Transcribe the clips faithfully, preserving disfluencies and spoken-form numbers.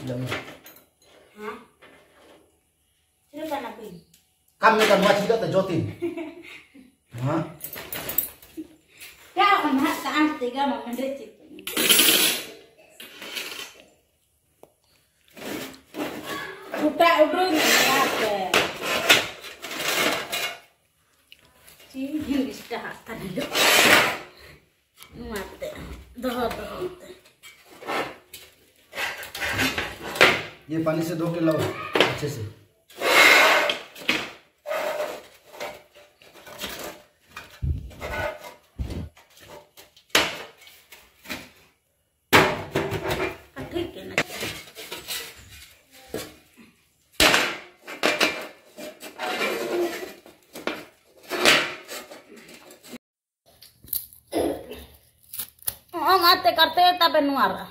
lắm. Hả? Chứ cần là gì? Cam như cần chi đó tại cho tiền. Hả? Cái mà hạt ta ăn thì cái mà mình đi chị. Udah udah nggak sih ini sudah tadi dulu mati dah dah ये पानी से धो के लाओ अच्छे से। ठीक है ना हम आते करते तब नुआरा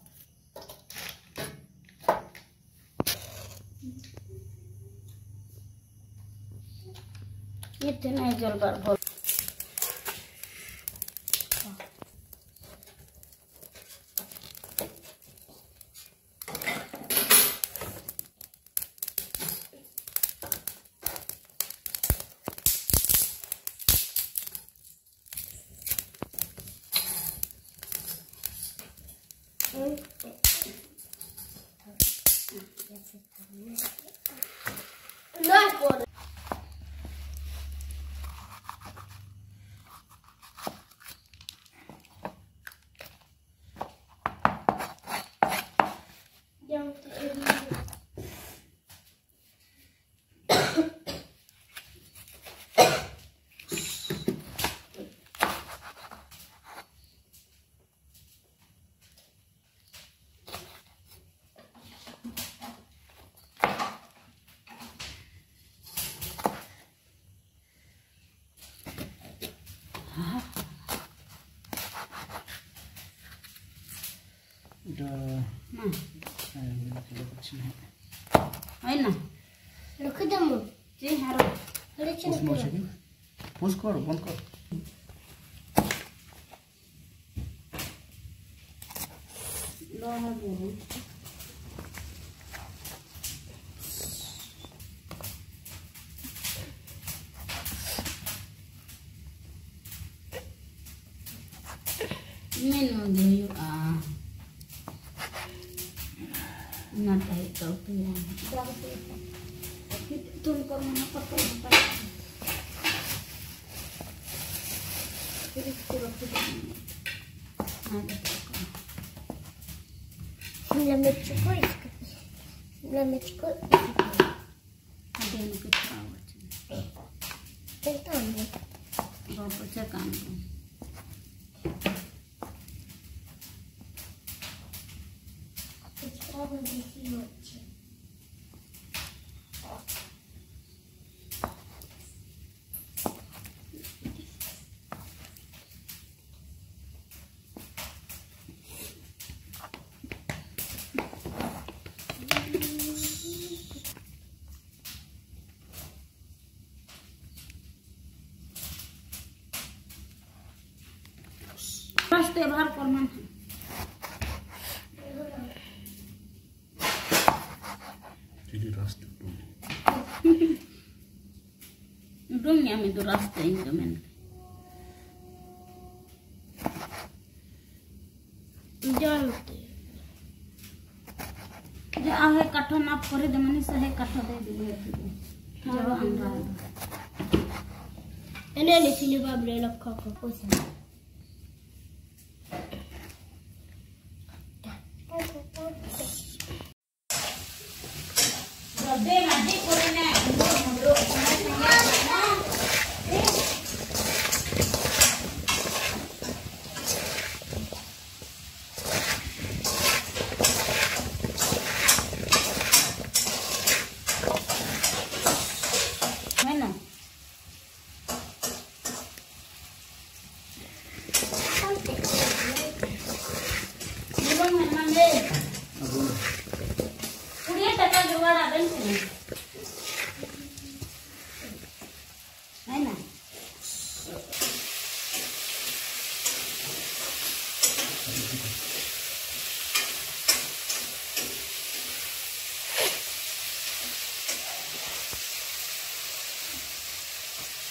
इतने जल कर बोल udah nah nah ini kecil ayo nah lu ketemu sih harus lu push mau sih push kor bond kor lo harus minum dulu ah nada itu punya itu kok mana apa apa ini kurang ada Lambat cukup, lambat cukup. ada yang ketawa Tentang ni. bapak cakap Kita di sini. pasti bahar korman jadi ras dulu dong yang itu rasta itu men jal जे आहे काठो नाप करे दे money सहे काठो दे दिबे जब हमरा एने ले सिले बाबरे लखा को पोसा दे मादी करे ने हमरो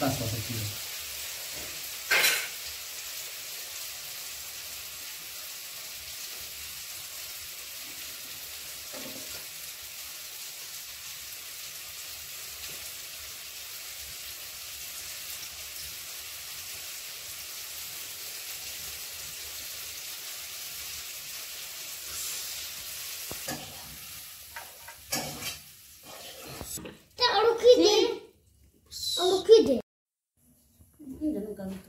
tas pasal kilo. Tak aluki deh. Aluki deh. Jangan ganggu.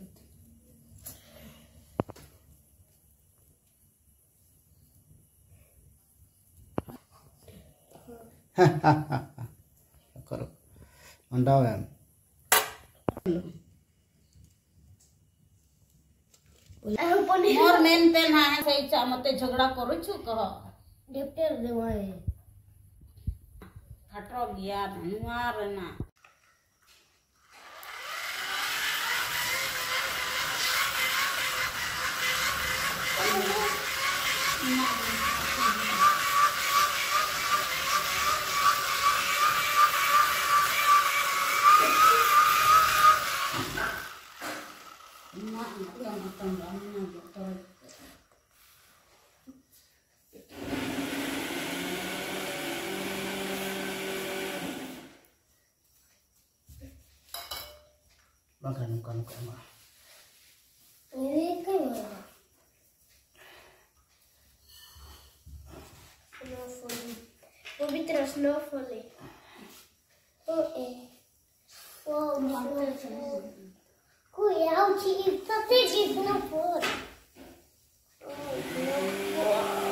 करो अंडा है मोर मेन पेन है सही चा मते झगड़ा करू छु कह डॉक्टर देवाए हटो गया नुआर ना makan makan makan ini kan snowfall pabitra snowfall oh eh wow snowfall ku yaw chi tate ji snowfall oh snowfall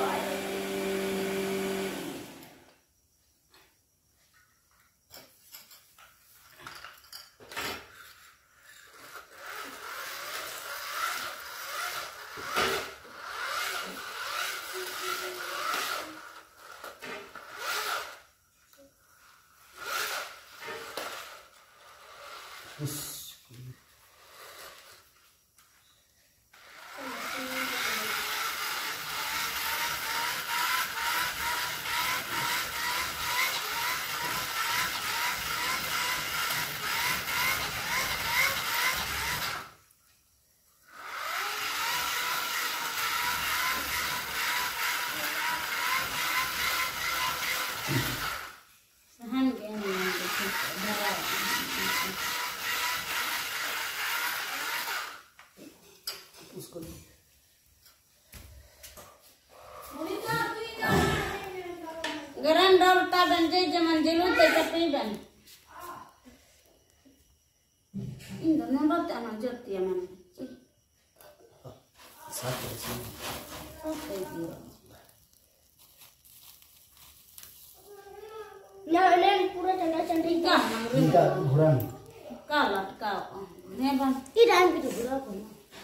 sahan geng उसको गरम डालता बन जे जमन जिलू ते चपी बन इन दोनों बात आना जतिया मन साथ में ओके दियो ना ना पूरा चला चल रही का इनका घुरान का लटका ने बन ये डाल भी तो पूरा को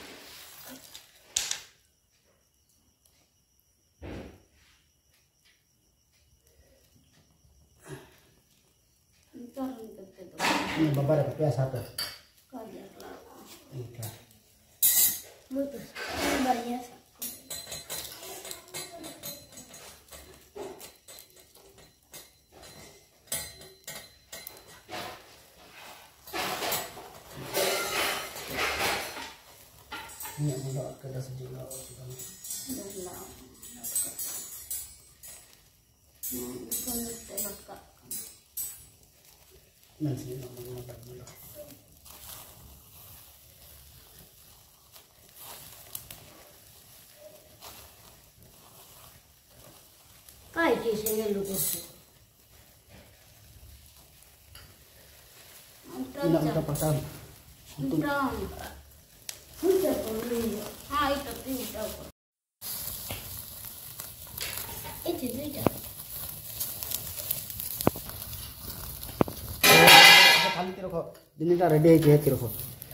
turun ke itu ini babar pakai satu kajar lah ini mutus banyak ini ada kada sejengkal dah nah bukan telaka nanti ngomong apa dulu काय की से लोग से tidak kita pasang untuk Entah. Sudah kali. Ah, itu tidak. Itu juga. खाली तेरे को दिन का रेडी है क्या तेरे को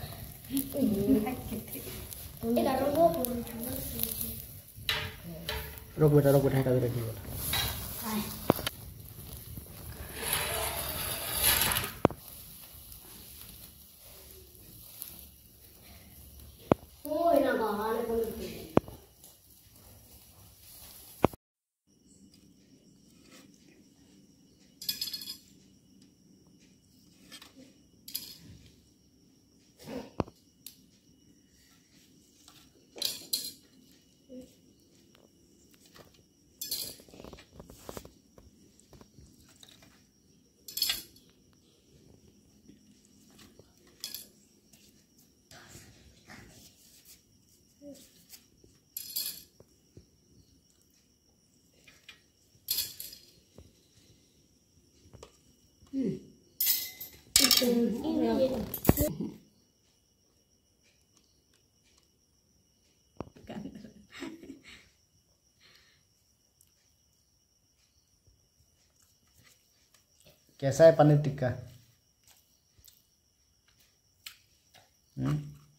Ini karo gua pun. रोक बेटा रोक बेटा हटा रेडी बेटा Oh, ini bahan pun. कैसा है पनीर टिक्का? हम्म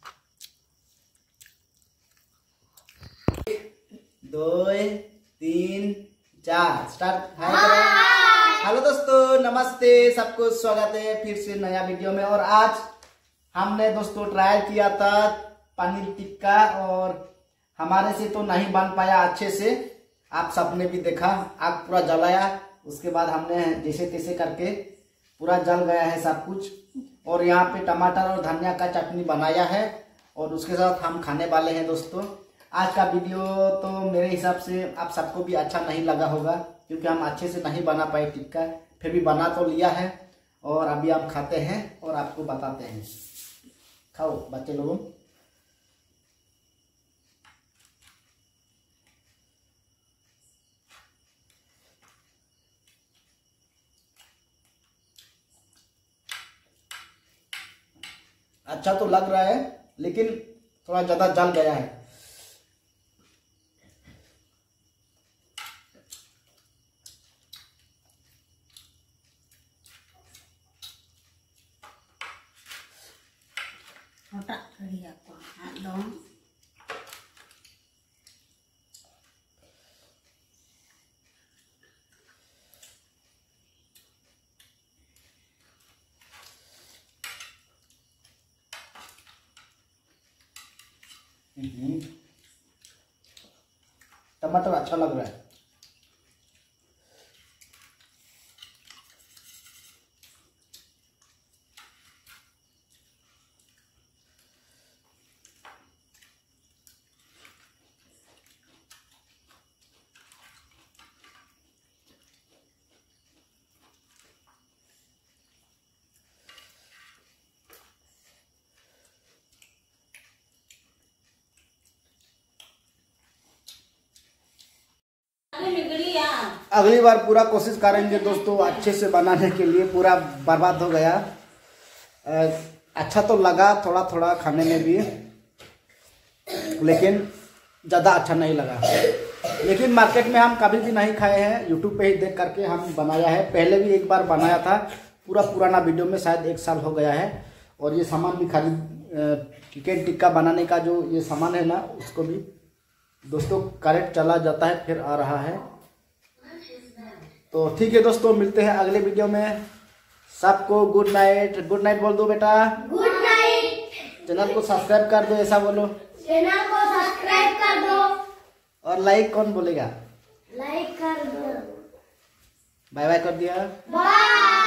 दो तीन चार स्टार्ट। हाय करो। हेलो दोस्तों, नमस्ते, सबको स्वागत है फिर से नया वीडियो में। और आज हमने दोस्तों ट्रायल किया था पनीर टिक्का और हमारे से तो नहीं बन पाया अच्छे से। आप सबने भी देखा, आग पूरा जलाया, उसके बाद हमने जैसे तैसे करके पूरा जल गया है सब कुछ। और यहाँ पे टमाटर और धनिया का चटनी बनाया है और उसके साथ हम खाने वाले हैं दोस्तों। आज का वीडियो तो मेरे हिसाब से आप सबको भी अच्छा नहीं लगा होगा, क्योंकि हम अच्छे से नहीं बना पाए टिक्का, फिर भी बना तो लिया है और अभी हम खाते हैं और आपको बताते हैं। खाओ बच्चे लोगों। अच्छा तो लग रहा है, लेकिन थोड़ा ज्यादा जल गया है। टमाटर अच्छा लग रहा है। अगली बार पूरा कोशिश करेंगे दोस्तों अच्छे से बनाने के लिए। पूरा बर्बाद हो गया। अच्छा तो लगा थोड़ा थोड़ा खाने में भी, लेकिन ज़्यादा अच्छा नहीं लगा। लेकिन मार्केट में हम कभी भी नहीं खाए हैं, यूट्यूब पे ही देख करके हम बनाया है। पहले भी एक बार बनाया था, पूरा पुराना वीडियो में, शायद एक साल हो गया है। और ये सामान भी खरीद, चिकन टिक्का बनाने का जो ये सामान है ना, उसको भी दोस्तों करेक्ट चला जाता है, फिर आ रहा है। तो ठीक है दोस्तों, मिलते हैं अगले वीडियो में। सबको गुड नाइट। गुड नाइट बोल दो बेटा। Good night. चैनल को सब्सक्राइब कर दो, ऐसा बोलो। चैनल को सब्सक्राइब कर दो। और लाइक कौन बोलेगा? लाइक कर दो। बाय बाय कर दिया। बाय।